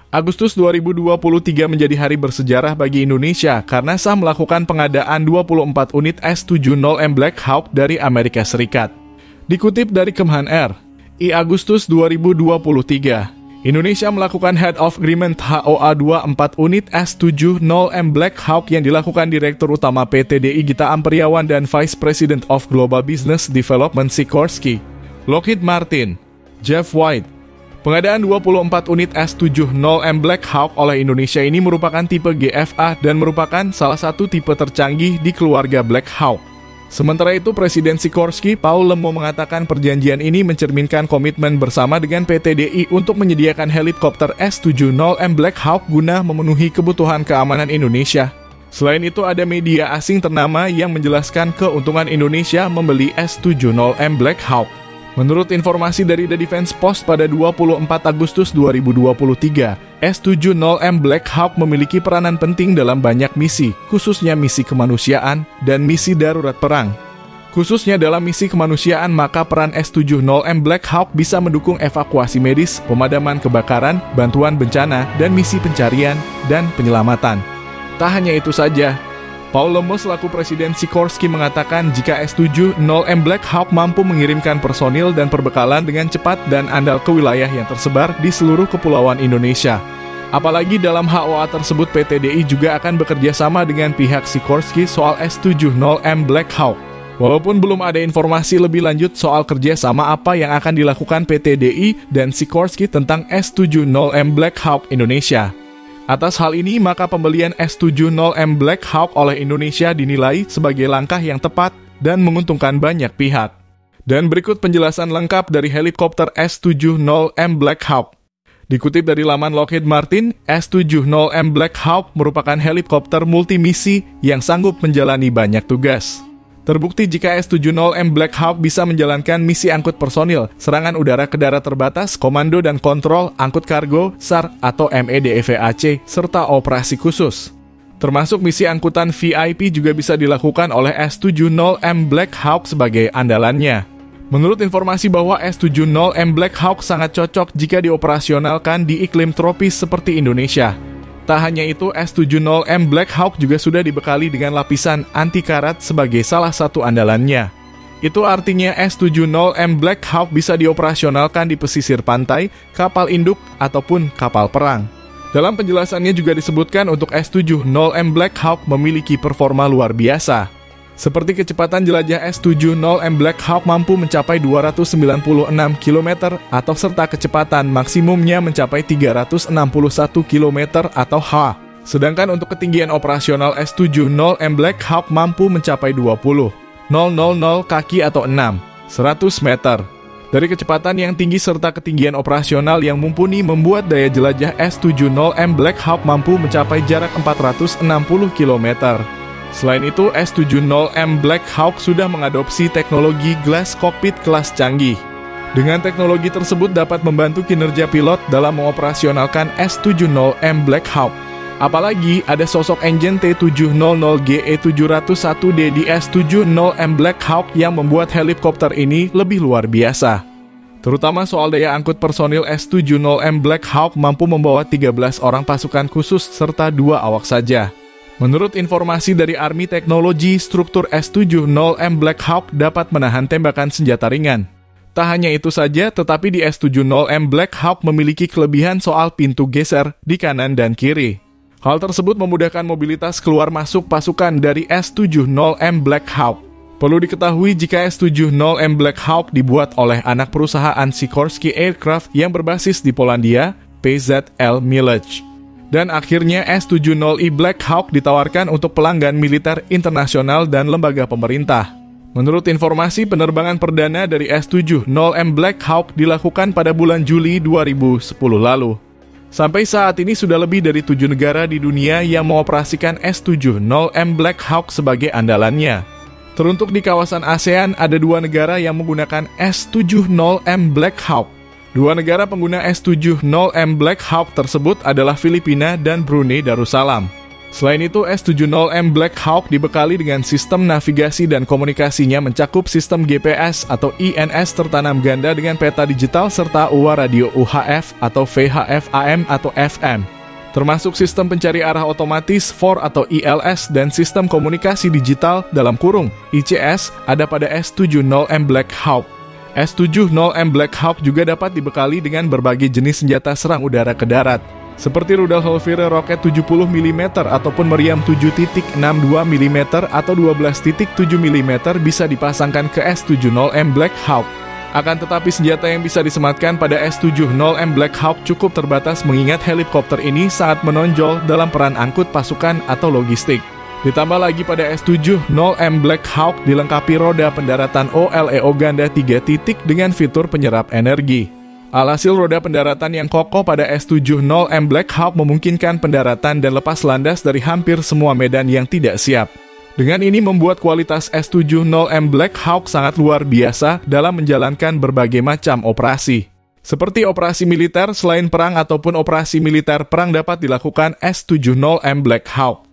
Agustus 2023 menjadi hari bersejarah bagi Indonesia karena sah melakukan pengadaan 24 unit S-70M Black Hawk dari Amerika Serikat. Dikutip dari Kemhan-R, Agustus 2023, Indonesia melakukan Head of Agreement HOA 24 unit S-70M Black Hawk yang dilakukan Direktur Utama PT DI Gita Ampriawan dan Vice President of Global Business Development Sikorsky, Lockheed Martin, Jeff White. Pengadaan 24 unit S-70M Black Hawk oleh Indonesia ini merupakan tipe GFA dan merupakan salah satu tipe tercanggih di keluarga Black Hawk. Sementara itu, Presiden Sikorsky, Paul Lemmo mengatakan perjanjian ini mencerminkan komitmen bersama dengan PT DI untuk menyediakan helikopter S-70M Black Hawk guna memenuhi kebutuhan keamanan Indonesia. Selain itu, ada media asing ternama yang menjelaskan keuntungan Indonesia membeli S-70M Black Hawk. Menurut informasi dari The Defense Post pada 24 Agustus 2023, S-70M Black Hawk memiliki peranan penting dalam banyak misi, khususnya misi kemanusiaan dan misi darurat perang. Khususnya dalam misi kemanusiaan, maka peran S-70M Black Hawk bisa mendukung evakuasi medis, pemadaman kebakaran, bantuan bencana, dan misi pencarian dan penyelamatan. Tak hanya itu saja, Paul Lemmo selaku Presiden Sikorsky mengatakan jika S-70M Black Hawk mampu mengirimkan personil dan perbekalan dengan cepat dan andal ke wilayah yang tersebar di seluruh kepulauan Indonesia. Apalagi dalam HOA tersebut PT DI juga akan bekerja sama dengan pihak Sikorsky soal S-70M Black Hawk. Walaupun belum ada informasi lebih lanjut soal kerjasama apa yang akan dilakukan PT DI dan Sikorsky tentang S-70M Black Hawk Indonesia. Atas hal ini, maka pembelian S-70M Black Hawk oleh Indonesia dinilai sebagai langkah yang tepat dan menguntungkan banyak pihak. Dan berikut penjelasan lengkap dari helikopter S-70M Black Hawk. Dikutip dari laman Lockheed Martin, S-70M Black Hawk merupakan helikopter multimisi yang sanggup menjalani banyak tugas. Terbukti jika S-70M Black Hawk bisa menjalankan misi angkut personil, serangan udara ke darat terbatas, komando dan kontrol, angkut kargo, SAR atau MEDEVAC, serta operasi khusus. Termasuk misi angkutan VIP juga bisa dilakukan oleh S-70M Black Hawk sebagai andalannya. Menurut informasi bahwa S-70M Black Hawk sangat cocok jika dioperasionalkan di iklim tropis seperti Indonesia. Tak hanya itu, S-70M Black Hawk juga sudah dibekali dengan lapisan anti-karat sebagai salah satu andalannya. Itu artinya S-70M Black Hawk bisa dioperasionalkan di pesisir pantai, kapal induk, ataupun kapal perang. Dalam penjelasannya juga disebutkan untuk S-70M Black Hawk memiliki performa luar biasa. Seperti kecepatan jelajah S-70M Black Hawk mampu mencapai 296 km atau serta kecepatan maksimumnya mencapai 361 km atau H. Sedangkan untuk ketinggian operasional S-70M Black Hawk mampu mencapai 20,000 kaki atau 100 meter. Dari kecepatan yang tinggi serta ketinggian operasional yang mumpuni membuat daya jelajah S-70M Black Hawk mampu mencapai jarak 460 km. Selain itu, S-70M Black Hawk sudah mengadopsi teknologi glass cockpit kelas canggih. Dengan teknologi tersebut dapat membantu kinerja pilot dalam mengoperasionalkan S-70M Black Hawk. Apalagi ada sosok engine T700GE701D di S-70M Black Hawk yang membuat helikopter ini lebih luar biasa. Terutama soal daya angkut personil S-70M Black Hawk mampu membawa 13 orang pasukan khusus serta 2 awak saja. Menurut informasi dari Army Technology, struktur S-70M Black Hawk dapat menahan tembakan senjata ringan. Tak hanya itu saja, tetapi di S-70M Black Hawk memiliki kelebihan soal pintu geser di kanan dan kiri. Hal tersebut memudahkan mobilitas keluar masuk pasukan dari S-70M Black Hawk. Perlu diketahui jika S-70M Black Hawk dibuat oleh anak perusahaan Sikorsky Aircraft yang berbasis di Polandia, PZL Milledge. Dan akhirnya S-70i Black Hawk ditawarkan untuk pelanggan militer internasional dan lembaga pemerintah. Menurut informasi, penerbangan perdana dari S-70M Black Hawk dilakukan pada bulan Juli 2010 lalu. Sampai saat ini sudah lebih dari 7 negara di dunia yang mengoperasikan S-70M Black Hawk sebagai andalannya. Teruntuk di kawasan ASEAN, ada 2 negara yang menggunakan S-70M Black Hawk. 2 negara pengguna S-70M Black Hawk tersebut adalah Filipina dan Brunei Darussalam. Selain itu, S-70M Black Hawk dibekali dengan sistem navigasi dan komunikasinya mencakup sistem GPS atau INS tertanam ganda dengan peta digital serta UA radio UHF atau VHF AM atau FM. Termasuk sistem pencari arah otomatis 4 atau ILS dan sistem komunikasi digital (ICS) ada pada S-70M Black Hawk. S-70M Black Hawk juga dapat dibekali dengan berbagai jenis senjata serang udara ke darat, seperti rudal Hellfire roket 70 mm ataupun meriam 7.62 mm atau 12.7 mm bisa dipasangkan ke S-70M Black Hawk. Akan tetapi senjata yang bisa disematkan pada S-70M Black Hawk cukup terbatas mengingat helikopter ini sangat menonjol dalam peran angkut pasukan atau logistik. Ditambah lagi pada S-70M Black Hawk dilengkapi roda pendaratan OLEO ganda 3 titik dengan fitur penyerap energi. Alhasil roda pendaratan yang kokoh pada S-70M Black Hawk memungkinkan pendaratan dan lepas landas dari hampir semua medan yang tidak siap. Dengan ini membuat kualitas S-70M Black Hawk sangat luar biasa dalam menjalankan berbagai macam operasi. Seperti operasi militer selain perang ataupun operasi militer perang dapat dilakukan S-70M Black Hawk.